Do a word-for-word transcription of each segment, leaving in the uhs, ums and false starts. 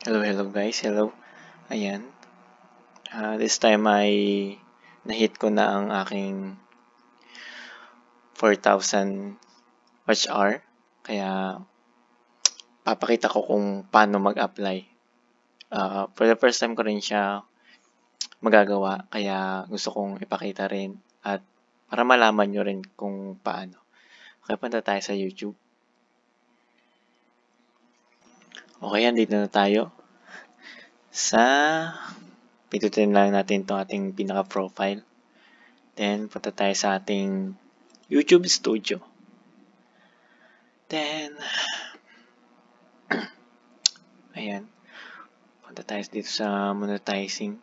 Hello, hello guys. Hello. Ayan. Ah, this time ay na-hit ko na ang aking four thousand watch hour. Kaya papakita ko kung paano mag-apply. Ah, for the first time ko rin siya magagawa. Kaya gusto kong ipakita rin at para malaman nyo rin kung paano. Okay, punta tayo sa YouTube. Okay, andito na tayo. Sa pindutin lang natin itong ating pinaka-profile. Then, punta tayo sa ating YouTube Studio. Then, ayan. Punta tayo dito sa monetizing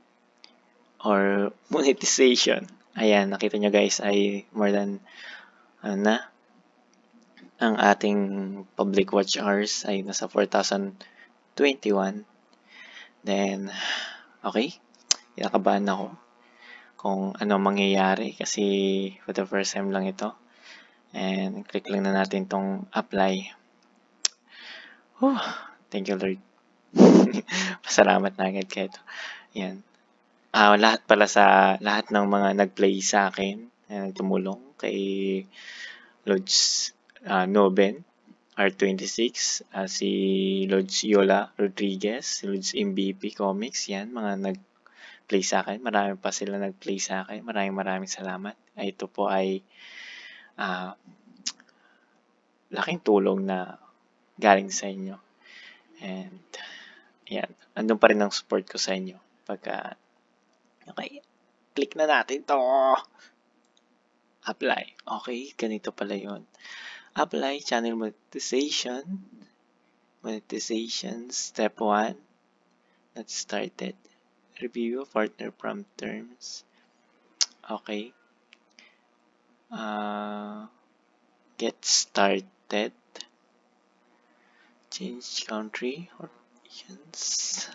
or monetization. Ayan, nakita nyo guys ay more than ano na. Ang ating public watch hours ay nasa four thousand twenty-one. Then, okay. Kinakabahan ako kung ano mangyayari kasi for the first time lang ito. And click lang na natin tong apply. Whew, thank you Lord. Pasalamat na agad kayo. Yan. Ah, lahat pala sa lahat ng mga nag-play sa akin, na tumulong kay Lods uh, Noben, R twenty-six, uh, si Lods Yola Rodriguez, si Lods M V P Comics, yan, mga nag-play sa akin. Marami pa sila nag-play sa akin. Maraming maraming salamat. Ito po ay uh, laking tulong na galing sa inyo. And, yan, andun pa rin ang support ko sa inyo. Pagka, okay, click na natin to. Apply. Okay, ganito pala yun. Apply channel monetization. Monetization step one. Let's started. Review partner from terms. Okay. Uh, get started. Change country or regions.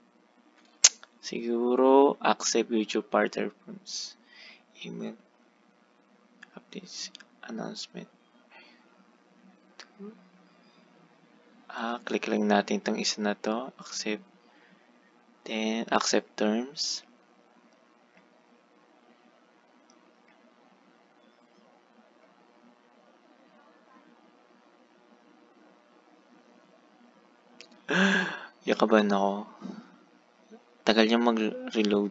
Siguro accept YouTube partner terms. Email. Updates. Announcement. Ah, click lang natin itong isa na to. Accept. Then, accept terms. Yakaban ako. Tagal niya mag-reload.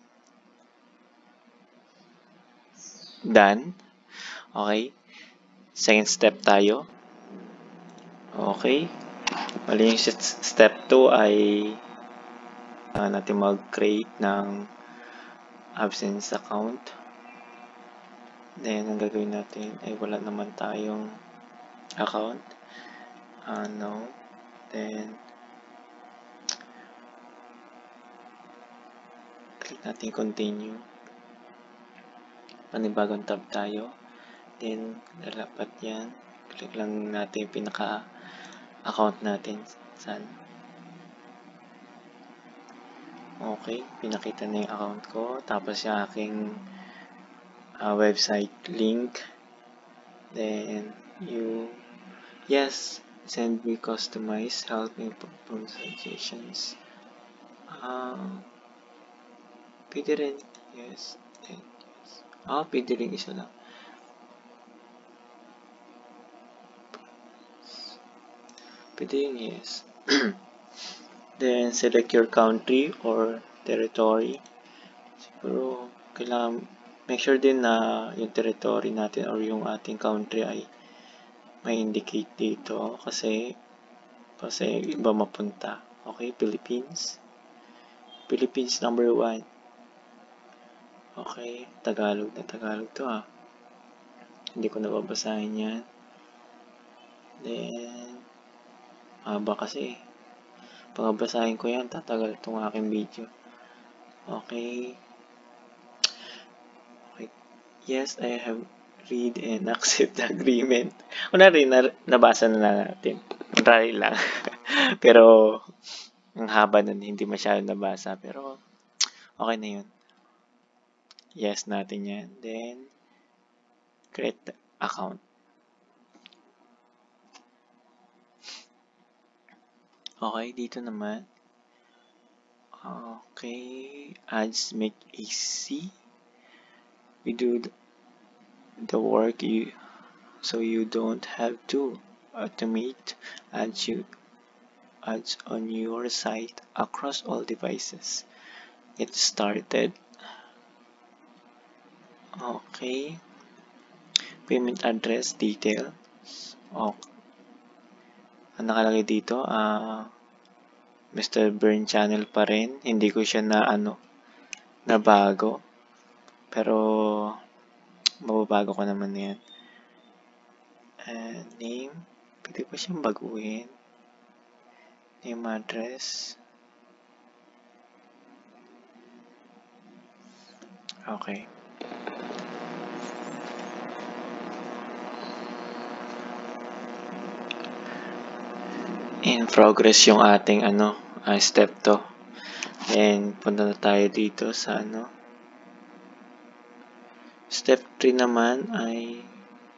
Done. Okay. Second step tayo. Okay. Mali yung step two ay uh, natin mag-create ng absence account. Then, ang gagawin natin ay wala naman tayong account. Uh, no. Then, click natin continue. Panibagong tab tayo. Then, lalapat yan. Click lang natin yung pinaka-account natin. Saan? Okay, pinakita na yung account ko. Tapos yung aking uh, website link. Then, you, yes, send me customized help me pronunciations. Uh, pwede rin, yes. Then, yes. Ah, pwede rin isa lang. Pwede yung yes. Then, select your country or territory. Siguro, kailangan, make sure din na yung territory natin or yung ating country ay may indicate dito kasi kasi iba mapunta. Okay, Philippines. Philippines number one. Okay, Tagalog na Tagalog to ah. Hindi ko nababasahin yan. Then, haba kasi. Pagbabasahin ko yan, tatagal itong aking video. Okay. Okay. Yes, I have read and accept the agreement. Kunwari, na, nabasa na natin. Kunwari lang. Pero, ang haba nun, hindi masyado nabasa. Pero, okay na yun. Yes natin yan. Then, create account. Okay, dito naman. Okay, ads make easy. We do the work you so you don't have to automate ads you ads on your site across all devices. Get started. Okay, payment address detail. Okay, ang nakalagay dito, ah, Mister Berniemar Channel pa rin. Hindi ko siya na ano, na bago. Pero, mababago ko naman na yan. Uh, name, pwede pa siyang baguhin. Name address. Okay. In progress yung ating ano, uh, step to. And punta na tayo dito sa ano. Step three naman ay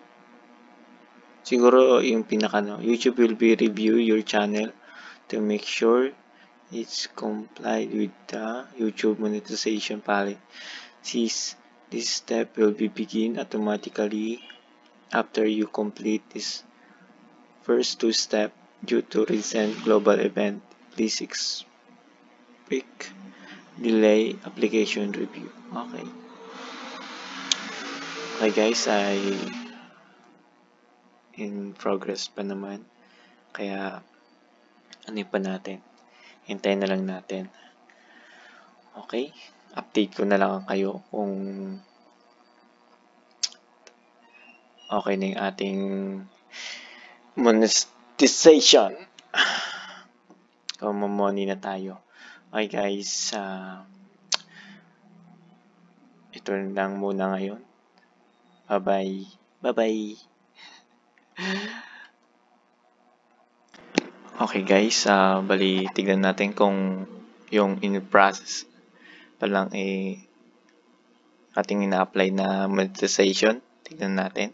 siguro yung pinaka no, YouTube will be review your channel to make sure it's complied with the YouTube monetization policies. This step will be begin automatically after you complete this first two steps due to recent global event. Please expect delay application review. Okay. Okay guys, ay in progress pa naman. Kaya ano pa natin? Hintayin na lang natin. Okay? Update ko na lang kayo kung okay na yung ating monetization. Kung mamoni na tayo. Okay guys, uh, ito lang muna ngayon. Bye-bye. Bye-bye. Okay guys, uh, bali tignan natin kung yung in-process pa lang eh ating ina-apply na monetization. Tignan natin.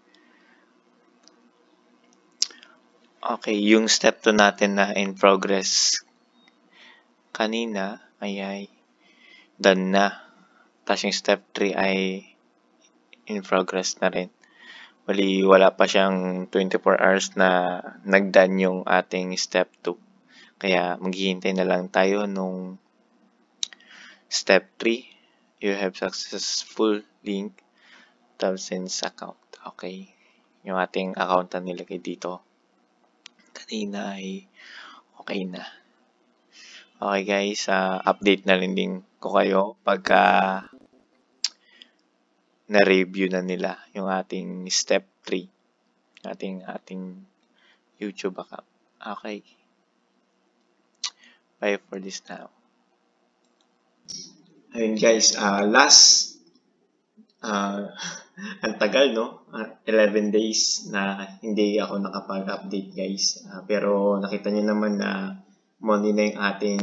Okay, yung step two natin na in progress kanina ay ay done na. Tapos yung step three ay in progress na rin. Bali, wala pa siyang twenty-four hours na nag-done yung ating step two. Kaya maghihintay na lang tayo nung step three. You have successful link thousands account. Okay. Yung ating account na nilagay dito kanina ay okay na. Okay guys, uh, update na rin din ko kayo pagka na-review na nila yung ating step three, ating ating YouTube account. Okay. Bye for this now. Ayun guys, uh, last uh, ang tagal no, uh, eleven days na hindi ako nakapag-update guys. Uh, pero nakita niyo naman na money na yung ating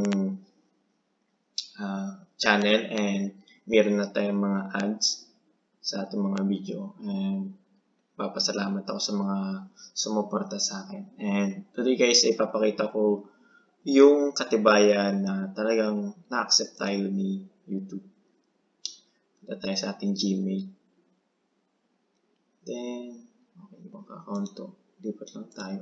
uh, channel and meron na tayong mga ads sa ating mga video, and papasalamat ako sa mga sumuporta sa akin. And today guys, ipapakita ko yung katibayan na talagang na-accept tayo ni YouTube. Punta tayo sa ating Gmail. Then, okay, ibang account to. Lipat lang tayo.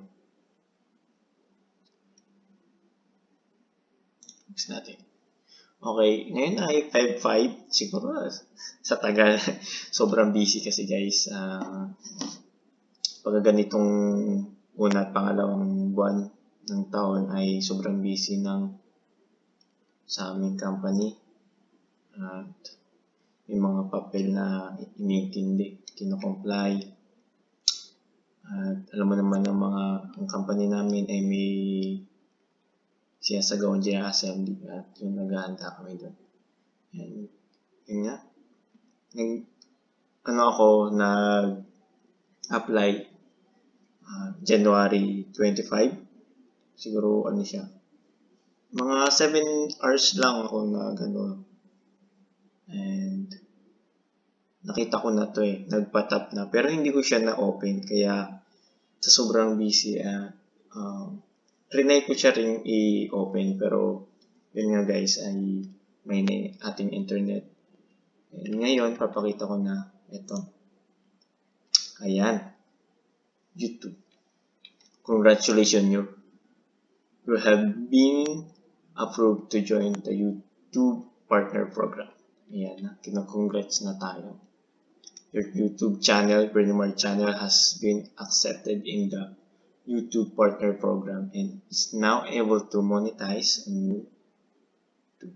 Next natin. Okay, ngayon ay five five. Siguro sa tagal. Sobrang busy kasi guys. Uh, pag ganitong una at pangalawang buwan ng taon ay sobrang busy ng sa aming company. At yung mga papel na inintindi, kino-comply. At alam mo naman ng mga ang company namin ay may sinasagawang G assembly at yung naghahanda kami doon. And yun nga. Nag, ano ako, nag-apply uh, January twenty-five. Siguro ano siya. Mga seven hours lang ako na gano'n. And nakita ko na to eh. Nagpa-tap na. Pero hindi ko siya na-open. Kaya sa sobrang busy, uh, um, trinay ko siya rin i-open pero yun nga guys ay may na ating internet. And ngayon, papakita ko na ito. Ayan. YouTube. Congratulations, you. You have been approved to join the YouTube Partner Program. Ayan, kina-congrats na tayo. Your YouTube channel, Berniemar Channel, has been accepted in the YouTube Partner Program and is now able to monetize on YouTube.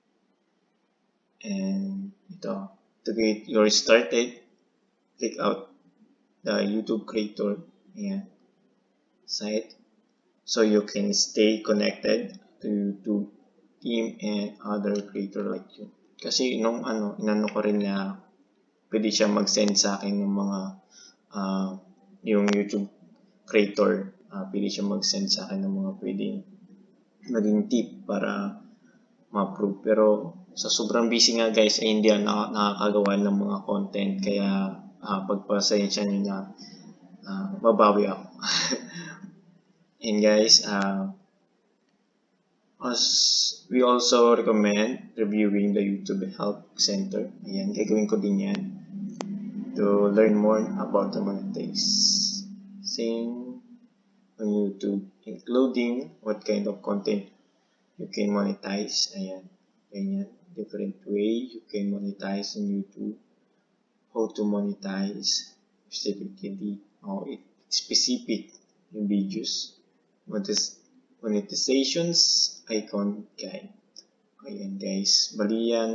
And ito, to get your started, click out the YouTube Creator ayan, site so you can stay connected to YouTube team and other creator like you. Kasi nung ano, inano ko rin na pwede siya mag-send sa akin ng mga uh, yung YouTube creator, uh, pwede siya mag-send sa akin ng mga pwedeng maging tip para ma-approve. Pero sa sobrang busy nga guys ay hindi ako nakakagawa ng mga content kaya uh, pagpasensya nyo na uh, mabawi ako. And guys, uh, as we also recommend reviewing the YouTube Help Center. Ayan, gagawin ko din yan to learn more about the monetizing on YouTube, including what kind of content you can monetize. Ayan, ganyan, different way you can monetize on YouTube, how to monetize specifically, how it specific yung videos, monetizations icon guide. Ayan guys, bali yan.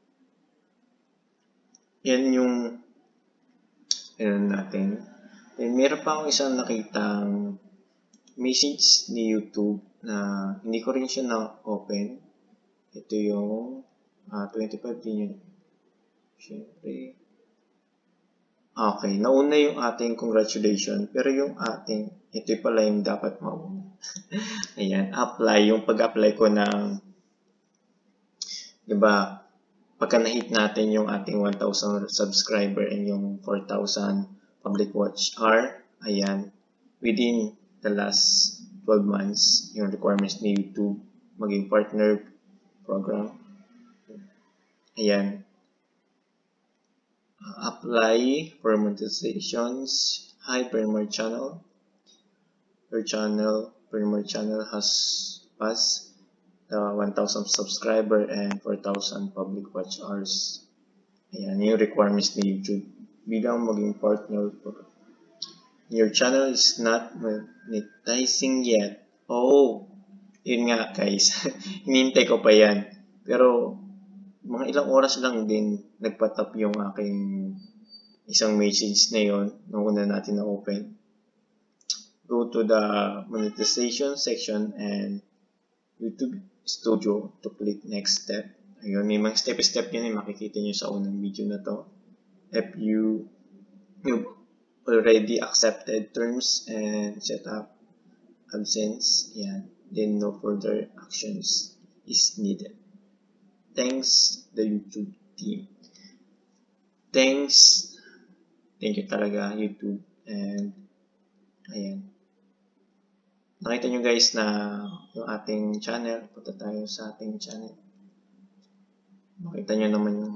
Yan yung ano natin. Then meron pa akong isang nakitang message ni YouTube na hindi ko rin siya na-open. Ito yung uh, twenty-five din yun. Siyempre. Okay, nauna yung ating congratulations, pero yung ating, ito pala yung dapat mauna. Ayan, apply, yung pag-apply ko ng, diba, pagka na-hit natin yung ating one thousand subscriber and yung four thousand public watch hour, ayan, within the last twelve months, yung requirements ni YouTube, maging partner program. Ayan. Uh, apply for monetizations. Hi, Berniemar Channel. Your channel, Berniemar Channel has passed the one thousand subscriber and four thousand public watch hours. Ayan, yung requirements ni YouTube bilang maging partner. Your channel is not monetizing yet. Oh, yun nga guys. Hinintay ko pa yan. Pero mga ilang oras lang din nagpatap yung aking isang message na yun nung una natin na open. Go to the monetization section and YouTube Studio to click next step. Ayun, may mga step-step yun eh, makikita nyo sa unang video na to. If you you've already accepted terms and set up AdSense, yan, then no further actions is needed. Thanks the YouTube team. Thanks. Thank you talaga YouTube. And ayan. Nakita nyo guys na yung ating channel. Punta tayo sa ating channel. Makita nyo naman yung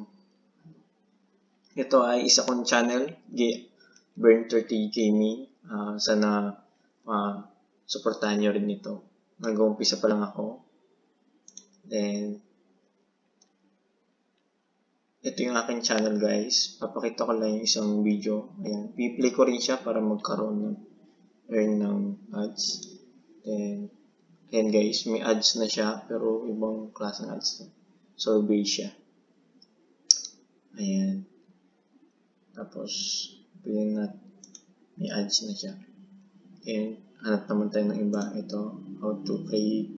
ito ay isa kong channel. Burn thirty Gaming. Uh, sana uh, supportahan nyo rin ito. Nag-uumpisa pa lang ako. Then ito yung aking channel guys. Papakita ko lang yung isang video. Ayan. I-play ko rin siya para magkaroon ng earn ng ads. Then, ayan guys. May ads na siya. Pero ibang klase ng ads. Survey siya. Ayan. Tapos, pwede na may ads na siya. And, hanap naman tayo ng iba. Ito, how to create